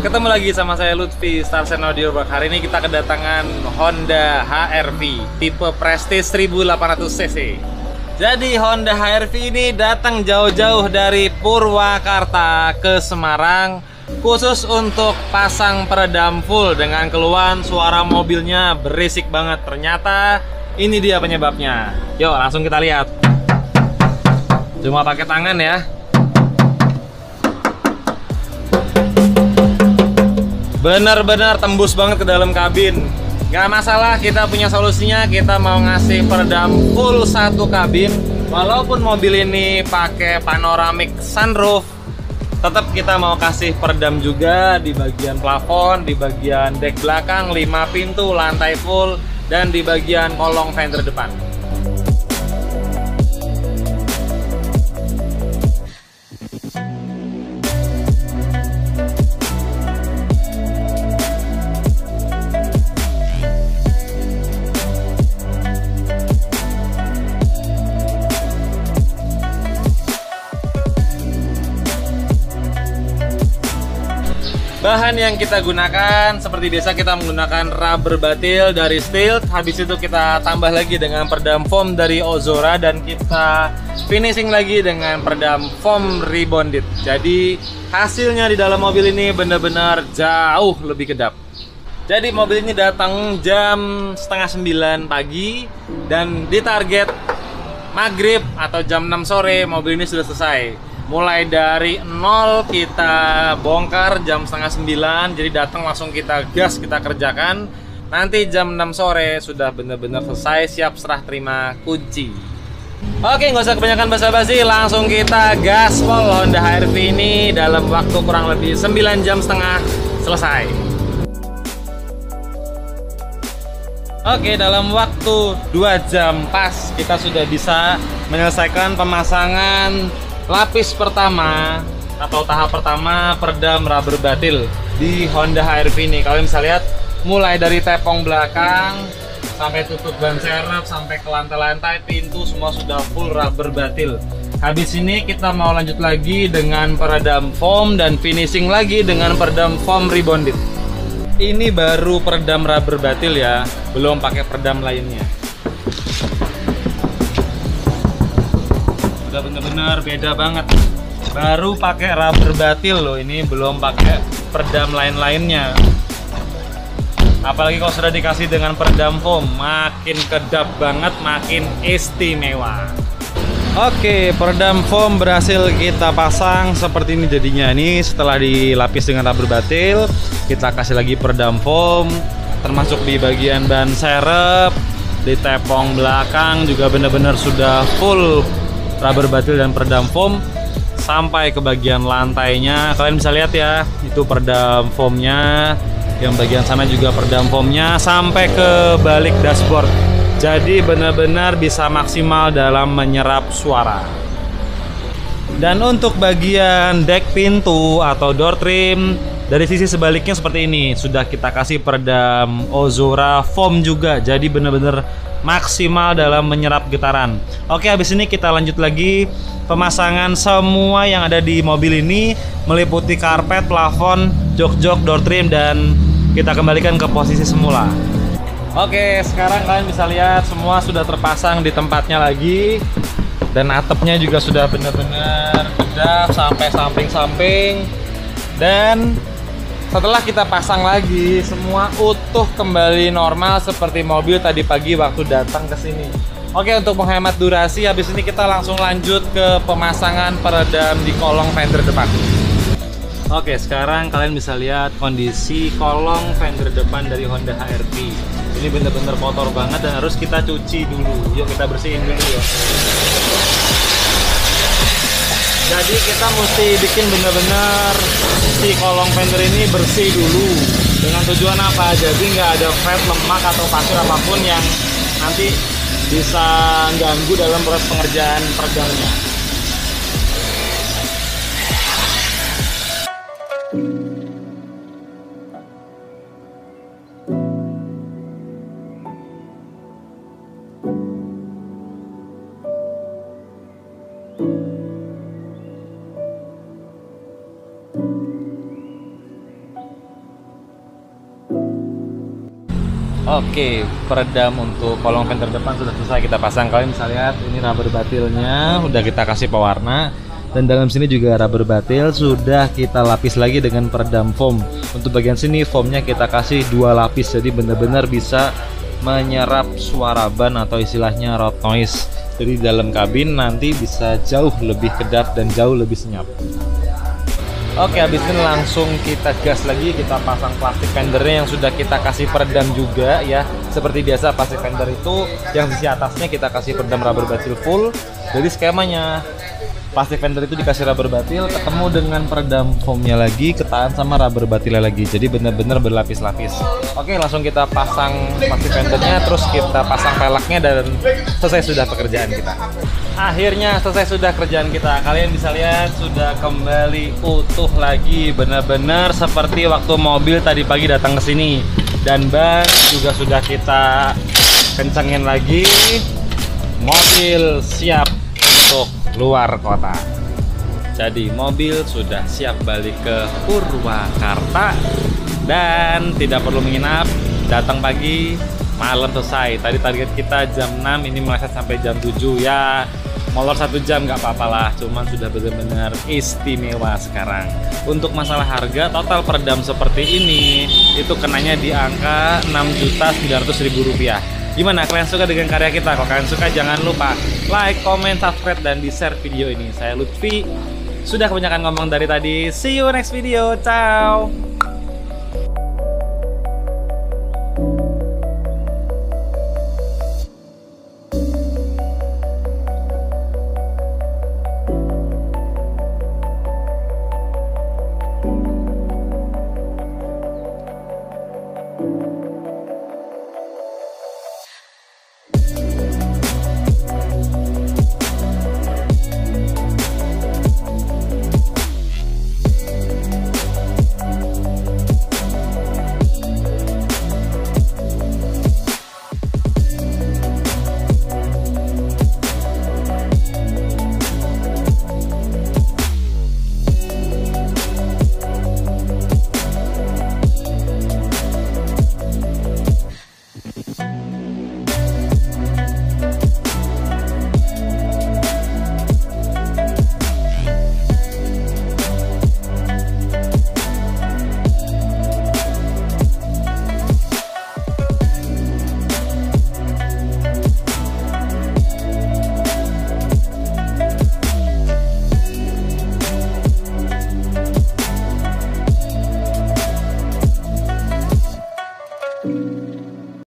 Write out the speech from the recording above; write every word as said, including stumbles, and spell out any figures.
Ketemu lagi sama saya Lutfi, Starsen Audio Work. Hari ini kita kedatangan Honda H R V tipe Prestige seribu delapan ratus cc. Jadi Honda H R V ini datang jauh-jauh dari Purwakarta ke Semarang khusus untuk pasang peredam full dengan keluhan suara mobilnya berisik banget. Ternyata ini dia penyebabnya. Yuk langsung kita lihat. Cuma pakai tangan ya. Bener-bener tembus banget ke dalam kabin. Gak masalah, kita punya solusinya. Kita mau ngasih peredam full satu kabin. Walaupun mobil ini pakai panoramic sunroof, tetap kita mau kasih peredam juga di bagian plafon, di bagian dek belakang, lima pintu, lantai full, dan di bagian kolong fender depan. Bahan yang kita gunakan seperti biasa, kita menggunakan rubber batil dari Stihl. Habis itu kita tambah lagi dengan peredam foam dari Ozora, dan kita finishing lagi dengan peredam foam rebonded. Jadi hasilnya di dalam mobil ini benar-benar jauh lebih kedap. Jadi mobil ini datang jam setengah sembilan pagi, dan di target maghrib atau jam enam sore mobil ini sudah selesai. Mulai dari nol kita bongkar jam setengah sembilan, jadi datang langsung kita gas, kita kerjakan. Nanti jam enam sore sudah benar-benar selesai, siap serah terima kunci. Oke, nggak usah kebanyakan basa-basi, langsung kita gaspol Honda H R V ini dalam waktu kurang lebih sembilan jam setengah selesai. Oke, dalam waktu dua jam pas kita sudah bisa menyelesaikan pemasangan lapis pertama atau tahap pertama peredam rubber batil di Honda H R V ini. Kalian bisa lihat mulai dari tepung belakang sampai tutup ban serep sampai ke lantai-lantai, pintu semua sudah full rubber batil. Habis ini kita mau lanjut lagi dengan peredam foam dan finishing lagi dengan peredam foam rebonded. Ini baru peredam rubber batil ya, belum pakai peredam lainnya. Udah bener-bener beda banget. Baru pakai rubber batil loh, ini belum pakai peredam lain-lainnya. Apalagi kalau sudah dikasih dengan peredam foam, makin kedap banget, makin istimewa. Oke, peredam foam berhasil kita pasang seperti ini jadinya. Ini setelah dilapis dengan rubber batil, kita kasih lagi peredam foam, termasuk di bagian ban serep, di tepung belakang juga benar-benar sudah full rubber batil dan peredam foam. Sampai ke bagian lantainya kalian bisa lihat ya, itu peredam foamnya. Yang bagian sana juga peredam foamnya, sampai ke balik dashboard. Jadi benar-benar bisa maksimal dalam menyerap suara. Dan untuk bagian dek pintu atau door trim, dari sisi sebaliknya seperti ini, sudah kita kasih peredam Ozora foam juga. Jadi benar-benar maksimal dalam menyerap getaran. Oke, habis ini kita lanjut lagi pemasangan semua yang ada di mobil ini, meliputi karpet, plafon, jok-jok, door trim, dan kita kembalikan ke posisi semula. Oke, sekarang kalian bisa lihat semua sudah terpasang di tempatnya lagi, dan atapnya juga sudah benar-benar kedap sampai samping-samping. Dan setelah kita pasang lagi, semua utuh kembali normal seperti mobil tadi pagi waktu datang ke sini. Oke, untuk menghemat durasi, habis ini kita langsung lanjut ke pemasangan peredam di kolong fender depan. Oke, sekarang kalian bisa lihat kondisi kolong fender depan dari Honda H R V. Ini bener-bener kotor banget dan harus kita cuci dulu. Yuk kita bersihin dulu ya. Jadi kita mesti bikin bener-bener si kolong fender ini bersih dulu. Dengan tujuan apa? Jadi nggak ada fat, lemak, atau pasir apapun yang nanti bisa ganggu dalam proses pengerjaan peredamnya. Oke, peredam untuk kolong fender depan sudah selesai kita pasang. Kalian bisa lihat ini rubber batilnya udah kita kasih pewarna, dan dalam sini juga rubber batil sudah kita lapis lagi dengan peredam foam. Untuk bagian sini foamnya kita kasih dua lapis, jadi benar-benar bisa menyerap suara ban atau istilahnya road noise. Jadi dalam kabin nanti bisa jauh lebih kedap dan jauh lebih senyap. Oke, habis ini langsung kita gas lagi, kita pasang plastik fendernya yang sudah kita kasih peredam juga ya. Seperti biasa plastik fender itu yang sisi atasnya kita kasih peredam rubber batil full. Jadi skemanya plastik fender itu dikasih rubber batil ketemu dengan peredam foamnya lagi, ketahan sama rubber batilnya lagi. Jadi benar-benar berlapis-lapis. Oke, langsung kita pasang plastik fendernya, terus kita pasang peleknya, dan selesai sudah pekerjaan kita. Akhirnya selesai sudah kerjaan kita. Kalian bisa lihat sudah kembali utuh lagi, benar-benar seperti waktu mobil tadi pagi datang ke sini. Dan ban juga sudah kita kencengin lagi. Mobil siap untuk luar kota. Jadi mobil sudah siap balik ke Purwakarta dan tidak perlu menginap. Datang pagi, malam selesai. Tadi target kita jam enam, ini meleset sampai jam tujuh ya. Molor satu jam nggak apa-apa lah, cuman sudah benar-benar istimewa sekarang. Untuk masalah harga, total peredam seperti ini itu kenanya di angka enam juta sembilan ratus ribu rupiah. Gimana, kalian suka dengan karya kita? Kalau kalian suka, jangan lupa like, comment, subscribe, dan di-share video ini. Saya Lutfi, sudah kebanyakan ngomong dari tadi. See you next video, ciao. you